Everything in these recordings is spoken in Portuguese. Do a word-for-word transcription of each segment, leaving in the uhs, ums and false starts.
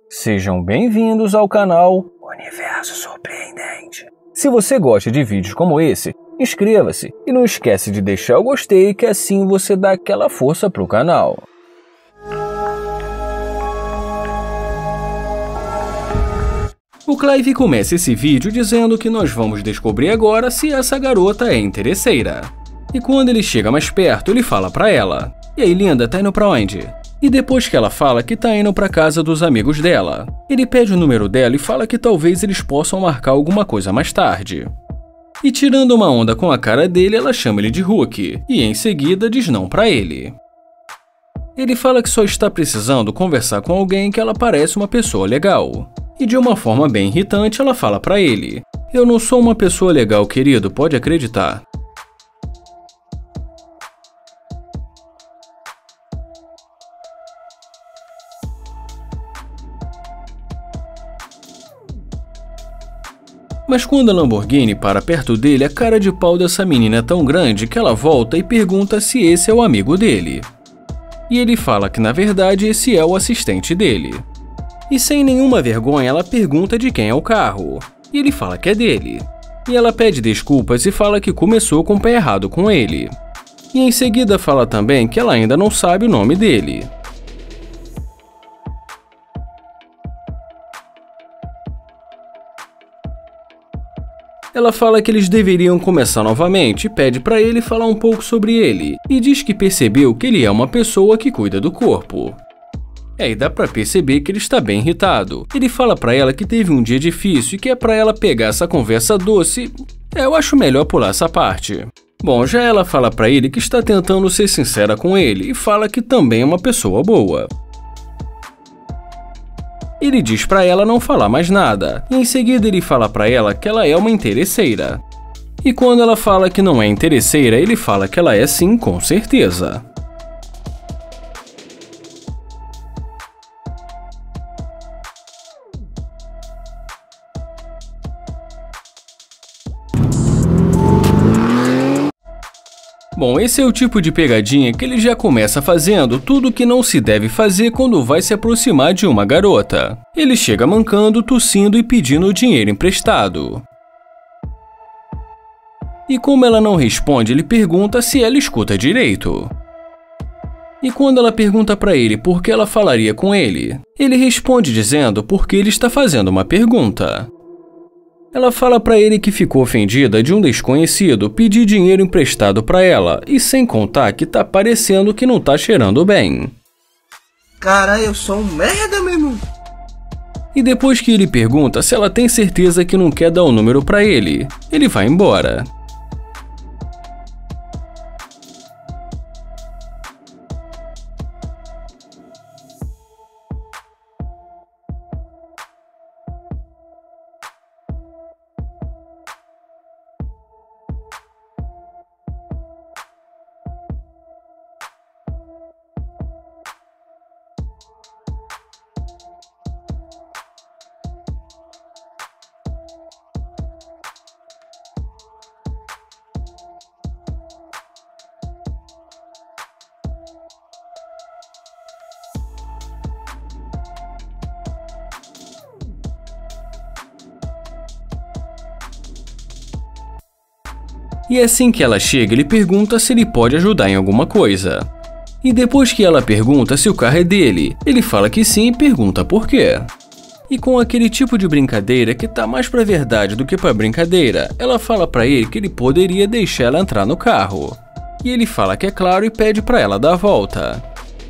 Sejam bem-vindos ao canal Universo Surpreendente. Se você gosta de vídeos como esse, inscreva-se e não esquece de deixar o gostei, que assim você dá aquela força pro canal. O Clive começa esse vídeo dizendo que nós vamos descobrir agora se essa garota é interesseira. E quando ele chega mais perto, ele fala pra ela: "E aí, linda, tá indo pra onde?" E depois que ela fala que tá indo pra casa dos amigos dela, ele pede o número dela e fala que talvez eles possam marcar alguma coisa mais tarde. E tirando uma onda com a cara dele, ela chama ele de Hulk, e em seguida diz não pra ele. Ele fala que só está precisando conversar com alguém que ela parece uma pessoa legal. E de uma forma bem irritante, ela fala pra ele: "Eu não sou uma pessoa legal, querido, pode acreditar." Mas quando a Lamborghini para perto dele, a cara de pau dessa menina é tão grande que ela volta e pergunta se esse é o amigo dele. E ele fala que na verdade esse é o assistente dele. E sem nenhuma vergonha ela pergunta de quem é o carro, e ele fala que é dele. E ela pede desculpas e fala que começou com o pé errado com ele. E em seguida fala também que ela ainda não sabe o nome dele. Ela fala que eles deveriam começar novamente e pede pra ele falar um pouco sobre ele, e diz que percebeu que ele é uma pessoa que cuida do corpo. E aí dá pra perceber que ele está bem irritado. Ele fala pra ela que teve um dia difícil e que é pra ela pegar essa conversa doce. É, eu acho melhor pular essa parte. Bom, já ela fala pra ele que está tentando ser sincera com ele e fala que também é uma pessoa boa. Ele diz pra ela não falar mais nada, e em seguida ele fala pra ela que ela é uma interesseira. E quando ela fala que não é interesseira, ele fala que ela é sim, com certeza. Bom, esse é o tipo de pegadinha que ele já começa fazendo tudo o que não se deve fazer quando vai se aproximar de uma garota. Ele chega mancando, tossindo e pedindo dinheiro emprestado. E como ela não responde, ele pergunta se ela escuta direito. E quando ela pergunta pra ele por que ela falaria com ele, ele responde dizendo porque ele está fazendo uma pergunta. Ela fala pra ele que ficou ofendida de um desconhecido pedir dinheiro emprestado pra ela, e sem contar que tá parecendo que não tá cheirando bem. Cara, eu sou um merda, meu irmão. E depois que ele pergunta se ela tem certeza que não quer dar o número pra ele, ele vai embora. E assim que ela chega, ele pergunta se ele pode ajudar em alguma coisa. E depois que ela pergunta se o carro é dele, ele fala que sim e pergunta por quê. E com aquele tipo de brincadeira que tá mais pra verdade do que pra brincadeira, ela fala pra ele que ele poderia deixar ela entrar no carro. E ele fala que é claro e pede pra ela dar a volta.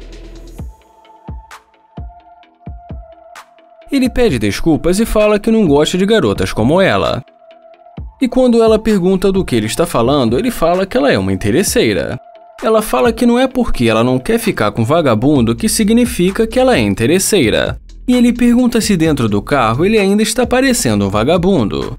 Ele pede desculpas e fala que não gosta de garotas como ela. E quando ela pergunta do que ele está falando, ele fala que ela é uma interesseira. Ela fala que não é porque ela não quer ficar com vagabundo que significa que ela é interesseira. E ele pergunta se dentro do carro ele ainda está parecendo um vagabundo.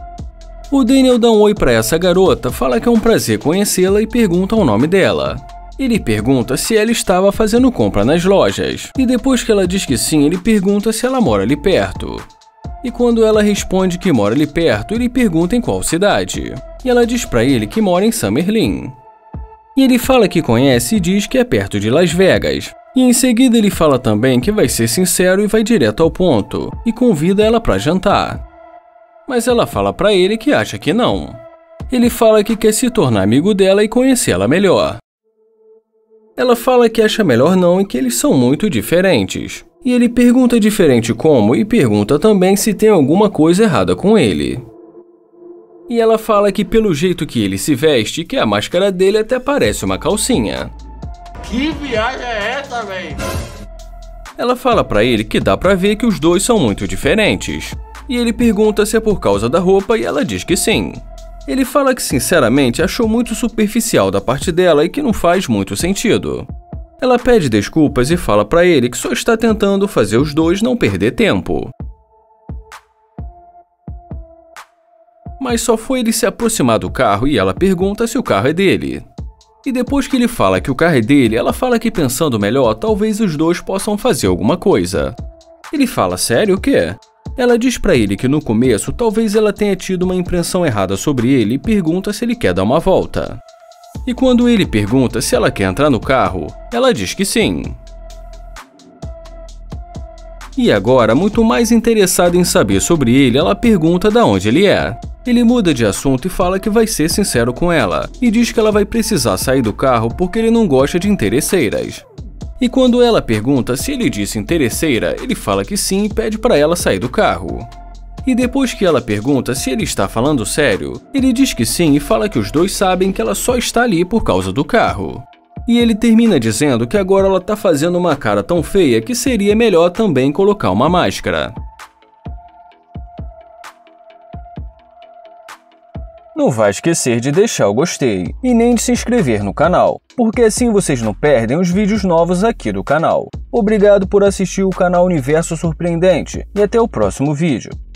O Daniel dá um oi pra essa garota, fala que é um prazer conhecê-la e pergunta o nome dela. Ele pergunta se ela estava fazendo compra nas lojas, e depois que ela diz que sim, ele pergunta se ela mora ali perto. E quando ela responde que mora ali perto, ele pergunta em qual cidade, e ela diz pra ele que mora em Summerlin. E ele fala que conhece e diz que é perto de Las Vegas. E em seguida ele fala também que vai ser sincero e vai direto ao ponto, e convida ela para jantar. Mas ela fala para ele que acha que não. Ele fala que quer se tornar amigo dela e conhecê-la melhor. Ela fala que acha melhor não e que eles são muito diferentes. E ele pergunta diferente como e pergunta também se tem alguma coisa errada com ele. E ela fala que pelo jeito que ele se veste, que a máscara dele até parece uma calcinha. Que viagem é essa, véi? Ela fala pra ele que dá pra ver que os dois são muito diferentes. E ele pergunta se é por causa da roupa e ela diz que sim. Ele fala que sinceramente achou muito superficial da parte dela e que não faz muito sentido. Ela pede desculpas e fala pra ele que só está tentando fazer os dois não perder tempo. Mas só foi ele se aproximar do carro e ela pergunta se o carro é dele. E depois que ele fala que o carro é dele, ela fala que pensando melhor, talvez os dois possam fazer alguma coisa. Ele fala, sério, o quê? Ela diz pra ele que no começo talvez ela tenha tido uma impressão errada sobre ele e pergunta se ele quer dar uma volta. E quando ele pergunta se ela quer entrar no carro, ela diz que sim. E agora, muito mais interessada em saber sobre ele, ela pergunta de onde ele é. Ele muda de assunto e fala que vai ser sincero com ela, e diz que ela vai precisar sair do carro porque ele não gosta de interesseiras. E quando ela pergunta se ele disse interesseira, ele fala que sim e pede para ela sair do carro. E depois que ela pergunta se ele está falando sério, ele diz que sim e fala que os dois sabem que ela só está ali por causa do carro. E ele termina dizendo que agora ela tá fazendo uma cara tão feia que seria melhor também colocar uma máscara. Não vai esquecer de deixar o gostei e nem de se inscrever no canal, porque assim vocês não perdem os vídeos novos aqui do canal. Obrigado por assistir o canal Universo Surpreendente e até o próximo vídeo.